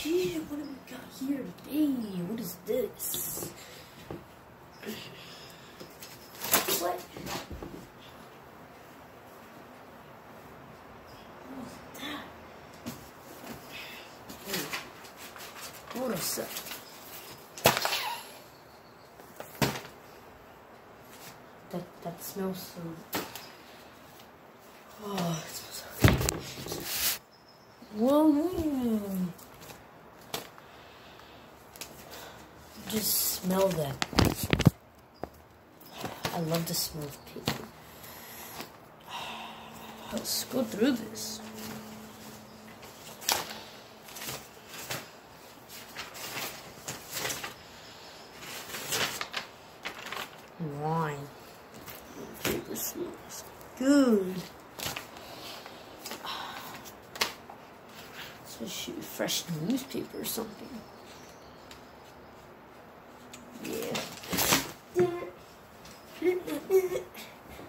shit, what do we got here today? What is this? What? What's that? Hold a sec. That smells so... Oh, it smells so good. Whoa. Just smell that. I love the smell of paper. Let's go through this. Wine. Paper smells good. Especially fresh newspaper or something. Yeah.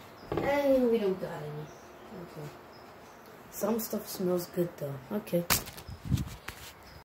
And we don't got any. Okay. Some stuff smells good though. Okay.